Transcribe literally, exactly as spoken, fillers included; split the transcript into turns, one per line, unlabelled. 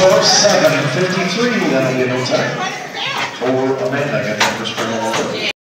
score seven fifty-three. That'll be no time for Amanda getting the first